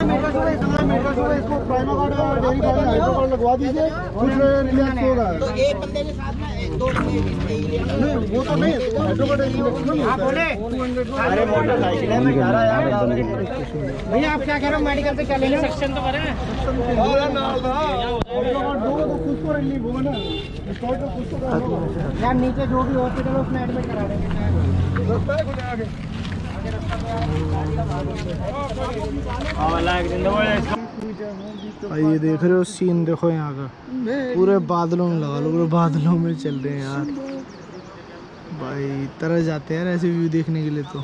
लगवा दीजिए, कुछ रिलैक्स होगा। तो एक बंदे के साथ में दो नहीं वो तो नहीं, अरे मोटरसाइकिल है, मैं जा रहा यार। भैया आप क्या कह रहे हो, मेडिकल से क्या लेंगे? सेक्शन तो भरे यार, नीचे जो भी हॉस्पिटल है उसमें एडमिट करा देंगे। ये देख रहे हो सीन, देखो यहाँ का पूरे बादलों में लगा लो, पूरे बादलों में चल रहे हैं यार भाई। तरस जाते हैं यार ऐसे व्यू देखने के लिए तो।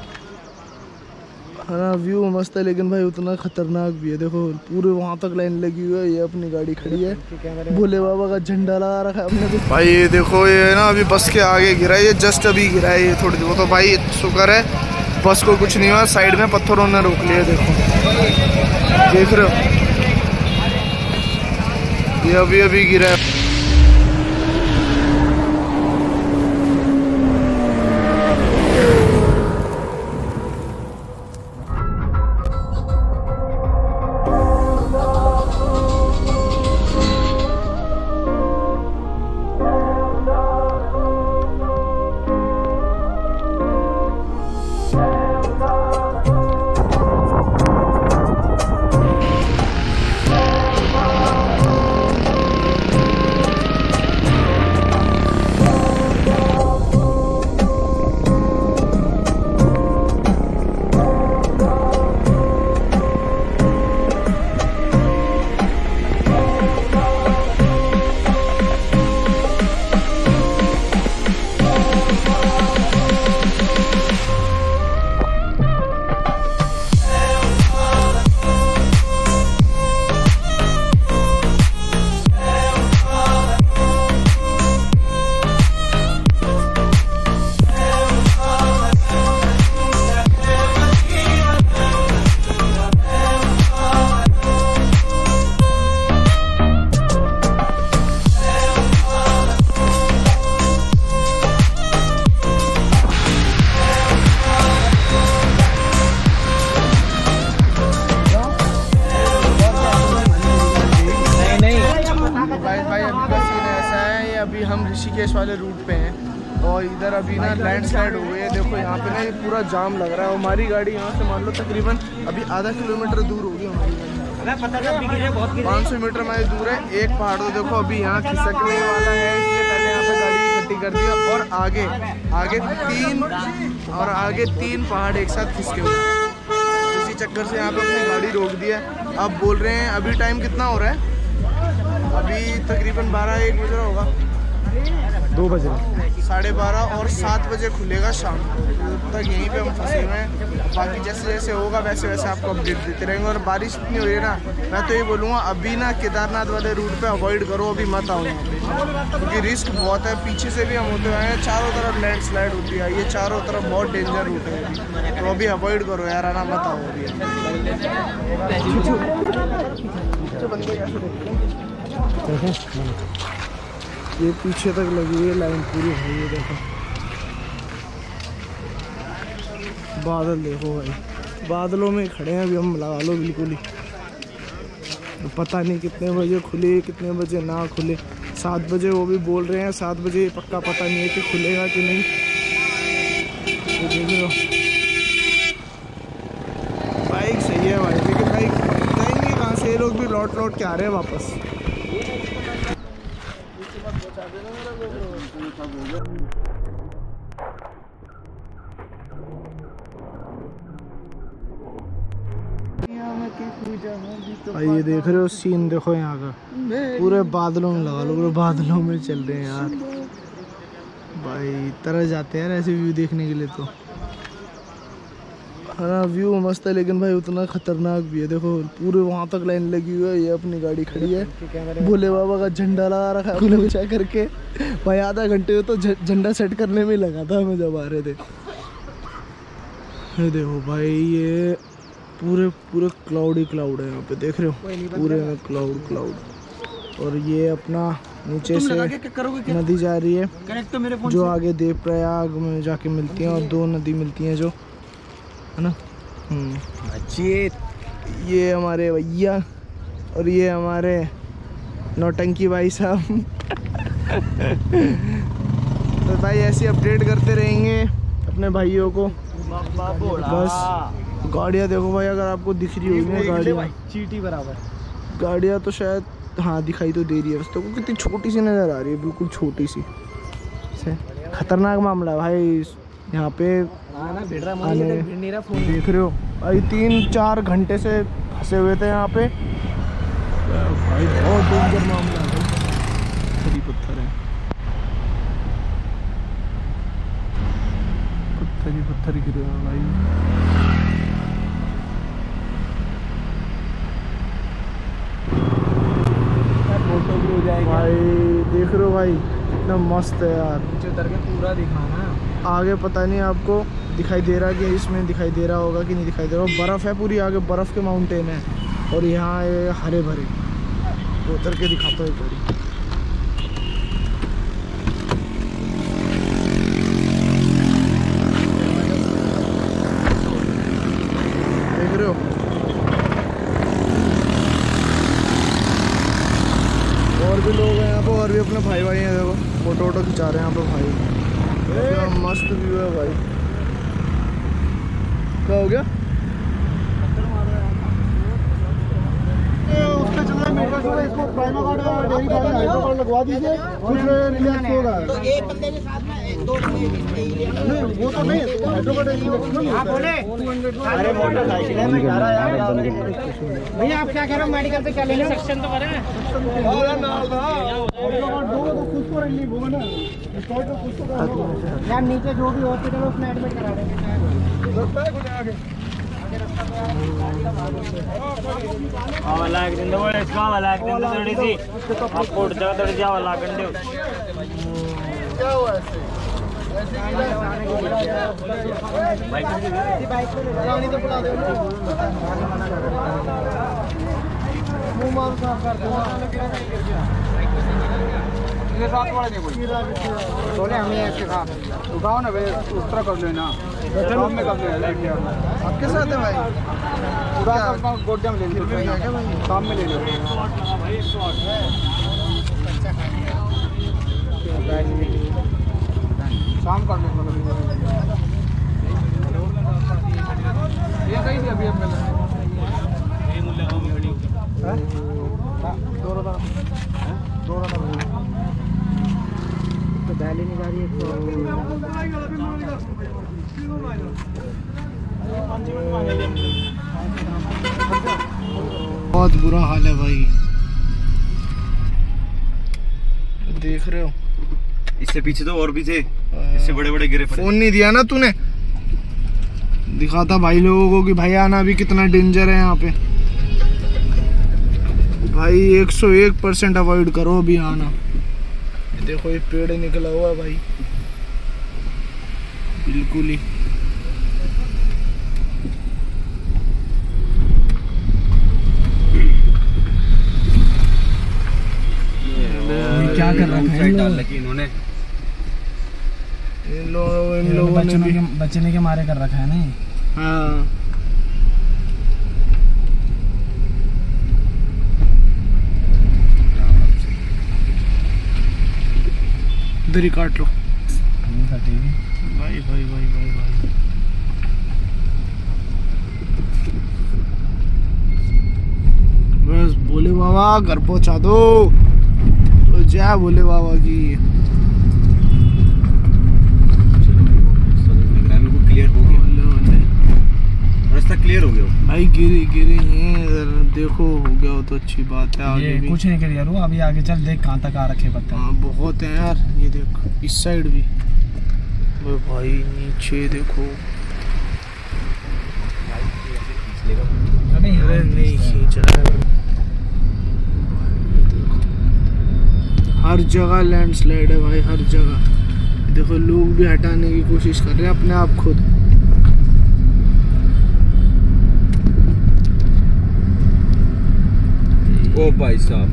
हाँ व्यू मस्त है, लेकिन भाई उतना खतरनाक भी है। देखो पूरे वहाँ तक लाइन लगी हुई है, ये अपनी गाड़ी खड़ी है, भोले बाबा का झंडा लगा रखा है अपने तो। भाई ये देखो, ये ना अभी बस के आगे गिरा है, ये जस्ट अभी गिरा है ये थोड़ी देर। तो भाई शुक्र है बस को कुछ नहीं हुआ, साइड में पत्थरों ने रोक लिया। देखो देख रहे हो, ये अभी अभी गिरा है। अभी हम ऋषिकेश वाले रूट पे हैं और इधर अभी ना लैंडस्लाइड हो गई है। देखो यहाँ पे ना ये पूरा जाम लग रहा है। हमारी गाड़ी यहाँ से मान लो तकरीबन अभी आधा किलोमीटर दूर होगी हमारी गाड़ी, 500 मीटर हमारी दूर है। एक पहाड़ तो देखो अभी यहाँ खिसकने वाला है, इसलिए पहले यहाँ पे गाड़ी इकट्ठी कर दी और आगे तीन पहाड़ एक साथ खिसके हुए, इसी चक्कर से यहाँ पे अपनी गाड़ी रोक दी है। अब बोल रहे हैं अभी टाइम कितना हो रहा है, अभी तकरीबन 12-1 बज रहा होगा, 2 बजे 12:30 और 7 बजे खुलेगा शाम तक। यहीं पे हम फंसे हुए हैं। बाकी जैसे जैसे होगा वैसे वैसे आपको अपडेट देते रहेंगे। और बारिश इतनी हो रही है ना, मैं तो ये बोलूँगा अभी ना केदारनाथ वाले रूट पे अवॉइड करो, अभी मत आओ यहाँ पे, क्योंकि रिस्क बहुत है। पीछे से भी हम होते हुए हैं, चारों तरफ लैंडस्लाइड होती है, ये चारों तरफ बहुत डेंजर रूट है अभी, तो अभी अवॉइड करो यार, आना मत आओ अभी। ये पीछे तक लगी हुई है लाइन पूरी है। ये देखो बादल, देखो भाई बादलों में खड़े हैं अभी हम, लगा लो बिल्कुल ही। तो पता नहीं कितने बजे खुले कितने बजे ना खुले। 7 बजे वो भी बोल रहे हैं, 7 बजे पक्का पता नहीं है कि खुलेगा कि नहीं। तो देख लो बाइक सही है भाई, लेकिन बाइक जाएंगे कहाँ से, ये लोग भी लौट के आ रहे हैं वापस। ये देख रहे हो सीन, देखो यहाँ का पूरे बादलों में लगा लो, पूरे बादलों में चल रहे हैं यार भाई। तरस जाते हैं यार ऐसे व्यू देखने के लिए तो। हाँ व्यू मस्त है, लेकिन भाई उतना खतरनाक भी है। देखो पूरे वहाँ तक लाइन लगी हुई है, ये अपनी गाड़ी खड़ी है, भोले बाबा का झंडा लगा रखा है अपने ऊँचा करके। भाई आधा घंटे में तो झंडा सेट करने में लगा था हमें जब आ रहे थे। ये देखो भाई, ये पूरे क्लाउड ही क्लाउड है यहाँ पे, देख रहे हो पूरे में क्लाउड। और ये अपना नीचे से नदी जा रही है जो आगे देवप्रयाग में जाके मिलती हैं, और 2 नदी मिलती हैं जो है ना। ये हमारे भैया और ये हमारे नौटंकी भाई साहब। तो भाई ऐसे अपडेट करते रहेंगे अपने भाइयों को। बस गाड़ियाँ देखो भाई, अगर आपको दिख रही होगी गाड़ियाँ चीटी बराबर। गाड़ियाँ तो शायद हाँ दिखाई तो दे रही है बस, तो कितनी छोटी सी नज़र आ रही है, बिल्कुल छोटी सी। खतरनाक मामला है भाई यहाँ पे आने। देख रहे हो भाई 3-4 घंटे से फंसे हुए थे यहाँ पे भाई, बहुत डेंजर मामला है भाई। पत्थर ही पत्थर है, पत्थर ही पत्थर गिरे हैं भाई। फोटो भी हो जाएगा भाई। देख रहे हो भाई कितना मस्त है यार। नीचे उतर के पूरा दिखाना। आगे पता नहीं आपको दिखाई दे रहा कि इसमें दिखाई दे रहा होगा कि नहीं दिखाई दे रहा। बर्फ़ है पूरी, आगे बर्फ़ के माउंटेन है और यहाँ ये हरे भरे। तो उतर के दिखाता हूँ पूरी। देख रहे हो और भी लोग हैं यहाँ पे, और भी अपने भाई भाई हैं। देखो फोटो वोटो खिंचा रहे हैं यहाँ पे भाई। मस्त व्यू है भाई। क्या हो गया? उसका चल रहा है मेरे को, इसको प्राइमा कार्ड और डेयरी कार्ड हाइड्रो कार्ड लगवा दीजिए, कुछ रिलैक्स होगा। तो एक बंदे के साथ में 2 नहीं वो तो नहीं, हाइड्रो कार्ड हाँ बोले। अरे मोटरसाइकिल है, मैं कह रहा यार भैया आप क्या कह रहे हो, मेडिकल से क्या लेने सेक्शन तो करें। कुछ तो रिलीव होगा ना, स्टॉक तो कुछ तो यार नीचे जो भी हॉस्पिटल है उसमें एडमिट करा देंगे। वाला एक दिन वो इसका वाला एक दिन थोड़ी सी आपको उठ जाएगा थोड़ी सी वाला कंडे क्या हुआ बाइक पे ले तो बुला दो मुंह मार साफ कर दो। ये साथ वाले नहीं बोले हमें ऐसे कहा उठाओ ना भाई, उस तरह कर लेना काम में कर लेना। आपके साथ है भाई? पूरा गोड्डम ले लो, काम में ले लो। शाम कर लो ये कहीं नहीं अभी अपने तो बैली नहीं जा रही है। बहुत बुरा हाल है भाई, देख रहे हो। इससे पीछे तो और भी थे, इससे बड़े बड़े गिरे। फोन नहीं दिया ना तूने, दिखाता भाई लोगों को कि भाई आना भी कितना डेंजर है यहाँ पे। भाई 101% अवॉइड करो अभी आना। देखो ये पेड़ निकला हुआ है भाई, बिल्कुल ही। क्या कर रखा है इन्होंने? इन लोगों ने भी बचने के मारे कर रखा है नहीं। हाँ इधर ही काट लो भाई भाई भाई भाई भाई। बस भोले बाबा घर पहुंचा दो तो जय भोले बाबा की। क्लियर हो गया, रास्ता क्लियर हो गया भाई। गिरी हैं देखो, हो गया हो तो अच्छी बात है। आगे भी कुछ नहीं कर यार, अभी आगे चल देख कहाँ तक आ रखे पत्थर। हाँ बहुत है यार, ये देखो इस साइड भी। वो भाई नीचे देखो, अरे नहीं खींचा हर जगह लैंडस्लाइड है भाई, हर जगह। देखो लोग भी हटाने की कोशिश कर रहे हैं अपने आप खुद। ओ भाई साहब,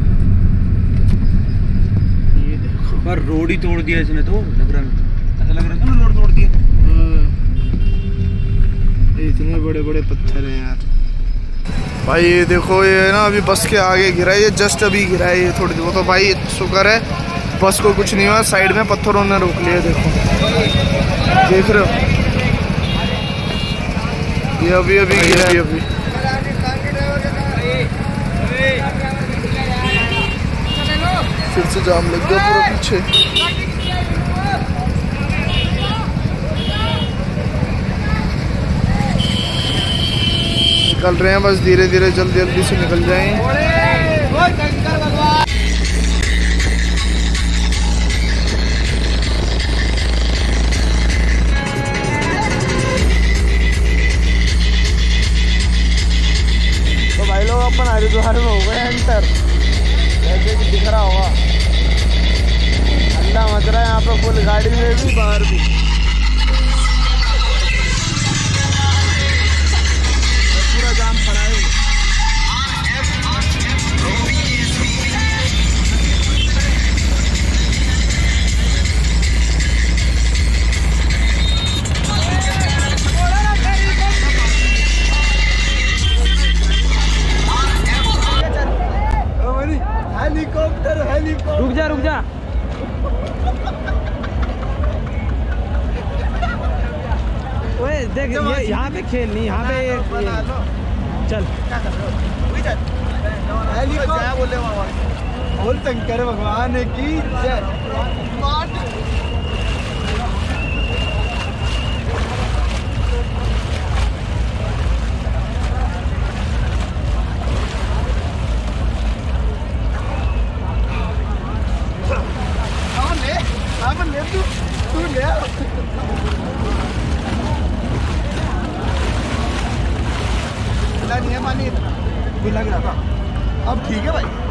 ये देखो पर रोड ही तोड़ दिया इसने तो। लग रहा है ऐसा लग रहा था ना रोड तोड़ दिया। इतने बड़े बड़े पत्थर हैं यार। भाई ये देखो, ये ना अभी बस के आगे गिरा है, ये जस्ट अभी गिरा है ये थोड़ी देर। तो भाई शुक्र है बस को कुछ नहीं हुआ, साइड में पत्थरों ने रोक लिया। देखो देख रहे हो, ये अभी अभी गिरा है अभी। फिर से जाम लग गया पूरा पीछे। निकल रहे हैं बस धीरे धीरे, जल्दी जल्दी से निकल जाएं। तो भाई लोग अपन हरिद्वार में हो गए एंटर, जैसे कि दिख रहा होगा। ठंडा मच रहा है यहाँ पे फुल, गाड़ी में भी बाहर भी। पूरा जाम पड़ा है। रुक जा रुक जा। ओए देख ये यहाँ पे खेल नहीं, यहाँ पे चल बोल शंकर भगवान की जय। तू ले नहीं है पानी, लग रहा था। अब ठीक है भाई।